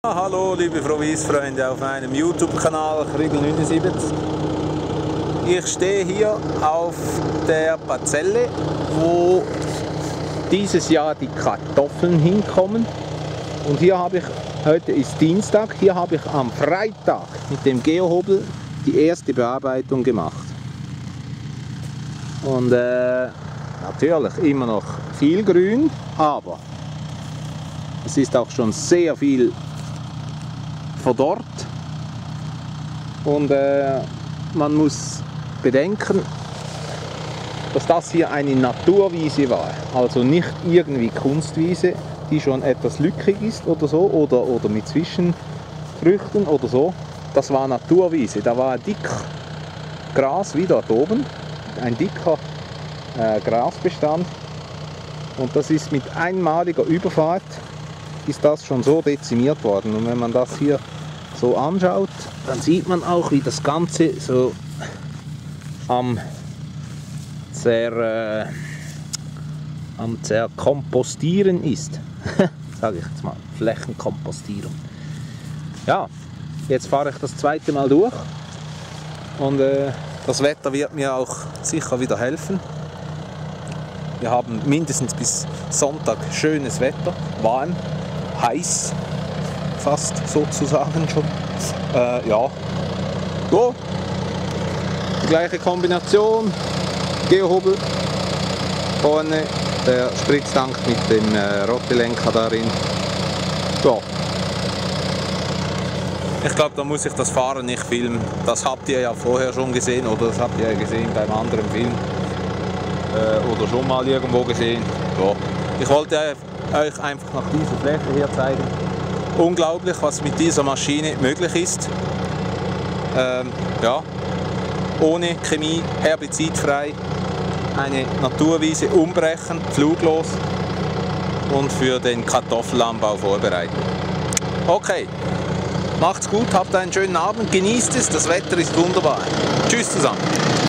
Hallo liebe Frohwies-Freunde auf meinem YouTube-Kanal Kriegel79. Ich stehe hier auf der Parzelle, wo dieses Jahr die Kartoffeln hinkommen. Und hier habe ich, heute ist Dienstag, hier habe ich am Freitag mit dem Geohobel die erste Bearbeitung gemacht. Und natürlich immer noch viel Grün, aber es ist auch schon sehr viel verdorrt und man muss bedenken, dass das hier eine Naturwiese war, also nicht irgendwie Kunstwiese, die schon etwas lückig ist oder so oder mit Zwischenfrüchten oder so. Das war Naturwiese, da war dick Gras wie dort oben, ein dicker Grasbestand, und das ist mit einmaliger Überfahrt ist das schon so dezimiert worden. Und wenn man das hier so anschaut, dann sieht man auch, wie das Ganze so am Zerkompostieren ist. Sage ich jetzt mal, Flächenkompostierung. Ja, jetzt fahre ich das zweite Mal durch und das Wetter wird mir auch sicher wieder helfen. Wir haben mindestens bis Sonntag schönes Wetter, warm, heiß, fast sozusagen schon. Ja, so, die gleiche Kombination, Geohobel, vorne der Spritztank mit dem Rottelenker darin. Ja. Ich glaube, da muss ich das Fahren nicht filmen, das habt ihr ja vorher schon gesehen oder das habt ihr ja gesehen beim anderen Film. Oder schon mal irgendwo gesehen. Ja. Ich wollte euch einfach nach dieser Fläche hier zeigen. Unglaublich, was mit dieser Maschine möglich ist. Ja. Ohne Chemie, herbizidfrei, eine Naturwiese umbrechen, fluglos und für den Kartoffelanbau vorbereiten. Okay, macht's gut, habt einen schönen Abend, genießt es, das Wetter ist wunderbar. Tschüss zusammen.